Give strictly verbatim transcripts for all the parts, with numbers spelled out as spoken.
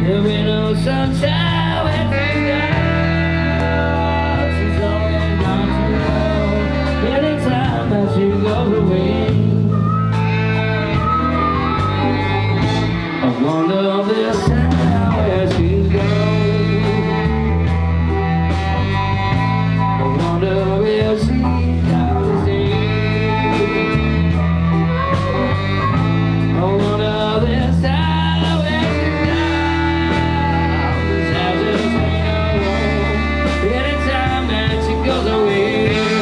There'll be no sunshine when she's gone. She's always gone too long. Anytime that she goes away, I wonder this time where she's gone. I wonder if she's out to sea. I wonder this time where she's gone. This house is hanging alone. Anytime that she goes away,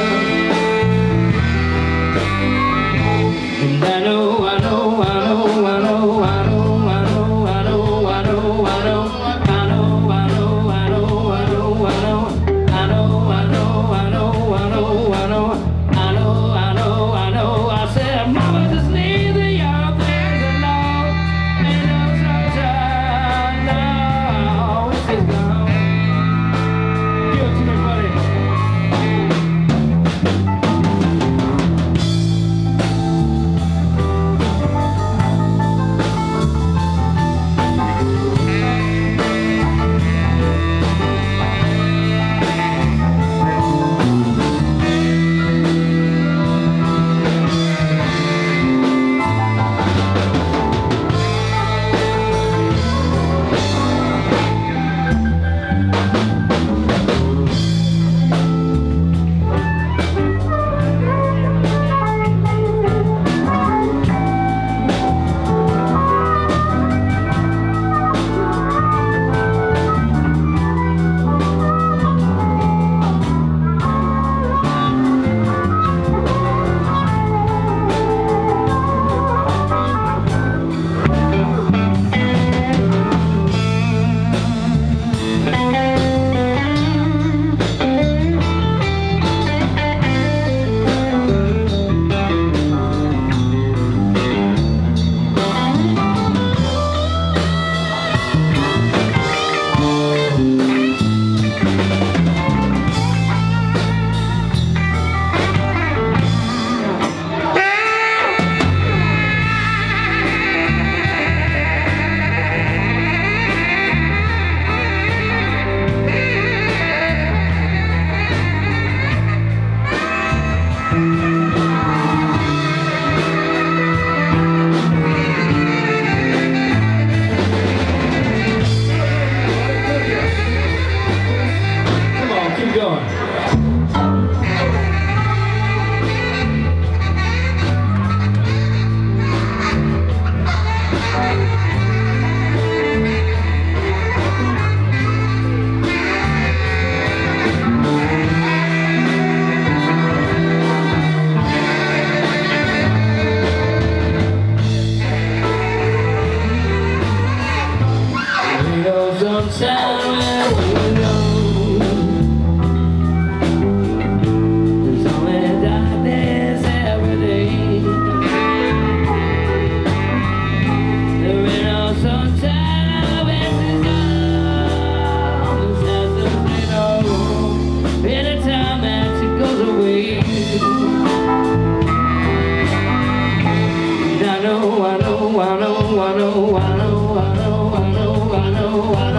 and I know, I know, I know, I know, I know. Sunshine where we go. There's only darkness every day. There ain't no sunshine when she's gone. This house doesn't ain't no room anytime that she goes away. And I know, I know, I know, I know, I know, I know, I know, I know, I know.